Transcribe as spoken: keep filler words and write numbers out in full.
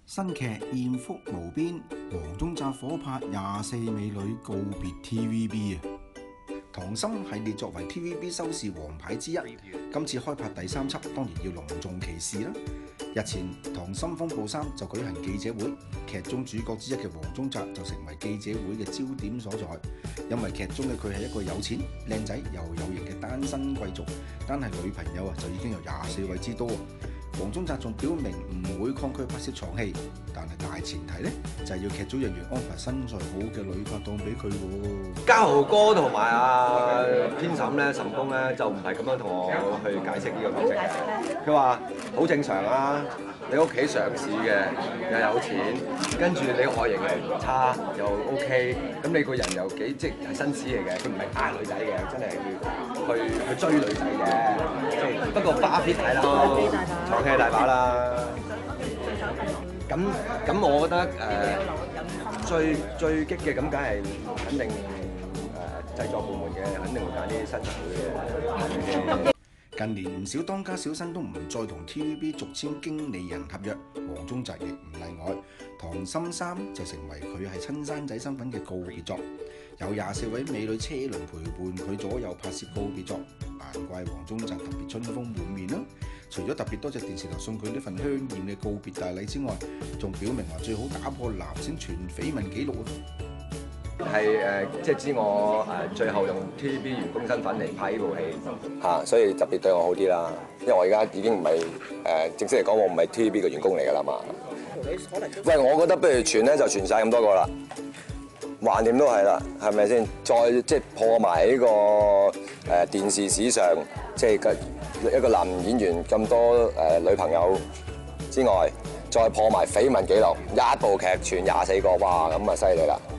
新劇艷福無邊，黃宗澤火拍廿四美女告別 T V B 啊！溏心系列作為 T V B 收視王牌之一，今次開拍第三輯，當然要隆重其事啦。日前《溏心風暴三》就舉行記者會，劇中主角之一嘅黃宗澤就成為記者會嘅焦點所在。因為劇中嘅佢係一個有錢、靚仔又有型嘅單身貴族，單係女朋友啊就已經有廿四位之多。黃宗澤仲表明唔會抗拒拍攝床戲，但係大前提咧就係、是、要劇組人員安排身材好嘅女拍檔俾佢喎。 嘉豪哥同埋阿編審咧、岑公咧就唔係咁樣同我去解釋呢個角色嘅。佢話好正常啊，你屋企上市嘅又有錢，跟住你外形又唔差又 OK， 咁你個人又幾即係紳士嚟嘅，佢唔係呃女仔嘅，真係去去追女仔嘅。即係不過花撇係啦，床戲大把啦。咁咁，我覺得誒、呃、最最激嘅咁，梗係肯定誒、呃、製作部門嘅，肯定會揀啲身材好嘅。 近年唔少當家小生都唔再同 T V B 續簽經理人合約，黃宗澤亦唔例外。溏心三就成為佢係親生仔身份嘅告別作，有廿四位美女車輪陪伴佢左右拍攝告別作，難怪黃宗澤特別春風滿面啦。除咗特別多謝電視台送佢呢份香豔嘅告別大禮之外，仲表明話最好打破男星全緋聞紀錄啊！ 係誒、呃，即係知我誒、呃、最後用 T V B 員工身份嚟拍呢部戲嚇，所以特別對我好啲啦。因為我而家已經唔係誒正式嚟講，我唔係 T V B 嘅員工嚟㗎啦嘛。喂，我覺得不如傳咧就傳晒咁多個啦，橫掂都係啦，係咪先？再即係破埋呢、這個誒、呃、電視史上即係個一個男演員咁多誒、呃、女朋友之外，再破埋緋聞紀錄，一部劇傳廿四個，哇！咁啊犀利啦〜